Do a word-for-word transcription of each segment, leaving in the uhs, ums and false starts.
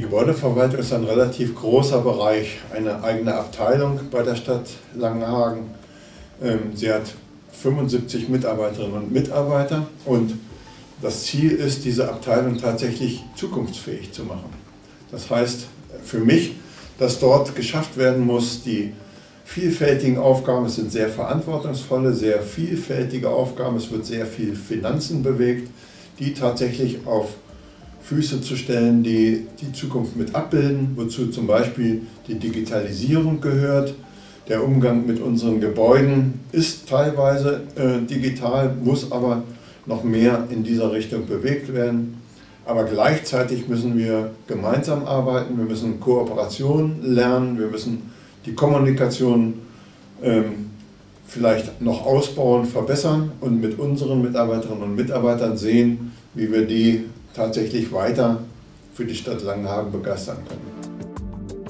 Gebäudeverwaltung ist ein relativ großer Bereich, eine eigene Abteilung bei der Stadt Langenhagen. Sie hat fünfundsiebzig Mitarbeiterinnen und Mitarbeiter und das Ziel ist, diese Abteilung tatsächlich zukunftsfähig zu machen. Das heißt für mich, dass dort geschafft werden muss, die vielfältigen Aufgaben, es sind sehr verantwortungsvolle, sehr vielfältige Aufgaben, es wird sehr viel Finanzen bewegt, die tatsächlich auf Füße zu stellen, die die Zukunft mit abbilden, wozu zum Beispiel die Digitalisierung gehört. Der Umgang mit unseren Gebäuden ist teilweise äh, digital, muss aber noch mehr in dieser Richtung bewegt werden. Aber gleichzeitig müssen wir gemeinsam arbeiten, wir müssen Kooperation lernen, wir müssen die Kommunikation ähm, vielleicht noch ausbauen, verbessern und mit unseren Mitarbeiterinnen und Mitarbeitern sehen, wie wir die tatsächlich weiter für die Stadt Langenhagen begeistern können.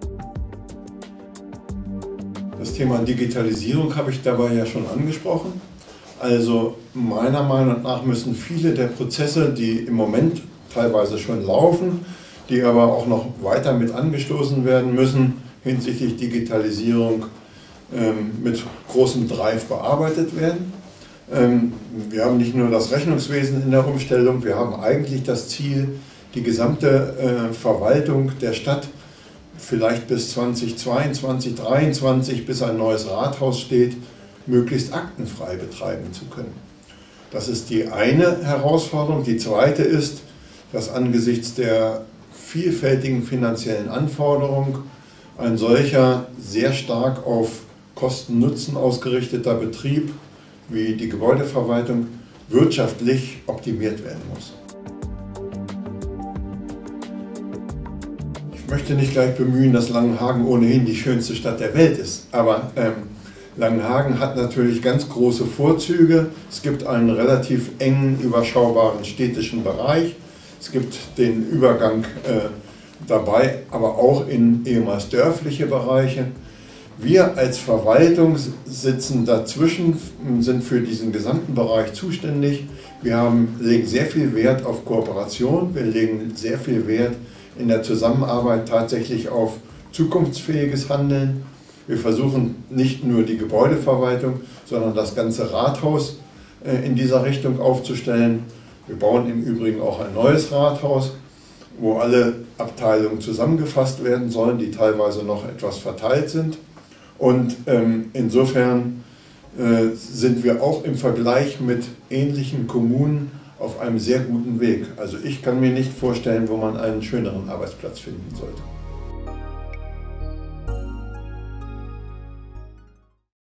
Das Thema Digitalisierung habe ich dabei ja schon angesprochen. Also meiner Meinung nach müssen viele der Prozesse, die im Moment teilweise schon laufen, die aber auch noch weiter mit angestoßen werden müssen, hinsichtlich Digitalisierung ähm, mit großem Drive bearbeitet werden. Ähm, wir haben nicht nur das Rechnungswesen in der Umstellung, wir haben eigentlich das Ziel, die gesamte äh, Verwaltung der Stadt vielleicht bis zweitausendzweiundzwanzig, zweitausenddreiundzwanzig, bis ein neues Rathaus steht, möglichst aktenfrei betreiben zu können. Das ist die eine Herausforderung. Die zweite ist, dass angesichts der vielfältigen finanziellen Anforderungen ein solcher sehr stark auf Kosten-Nutzen ausgerichteter Betrieb wie die Gebäudeverwaltung wirtschaftlich optimiert werden muss. Ich möchte nicht gleich bemühen, dass Langenhagen ohnehin die schönste Stadt der Welt ist, aber ähm, Langenhagen hat natürlich ganz große Vorzüge. Es gibt einen relativ engen, überschaubaren städtischen Bereich. Es gibt den Übergang äh, dabei, aber auch in ehemals dörfliche Bereiche. Wir als Verwaltung sitzen dazwischen, sind für diesen gesamten Bereich zuständig. Wir haben, legen sehr viel Wert auf Kooperation, wir legen sehr viel Wert in der Zusammenarbeit tatsächlich auf zukunftsfähiges Handeln. Wir versuchen nicht nur die Gebäudeverwaltung, sondern das ganze Rathaus in dieser Richtung aufzustellen. Wir bauen im Übrigen auch ein neues Rathaus, wo alle Abteilungen zusammengefasst werden sollen, die teilweise noch etwas verteilt sind. Und ähm, insofern äh, sind wir auch im Vergleich mit ähnlichen Kommunen auf einem sehr guten Weg. Also ich kann mir nicht vorstellen, wo man einen schöneren Arbeitsplatz finden sollte.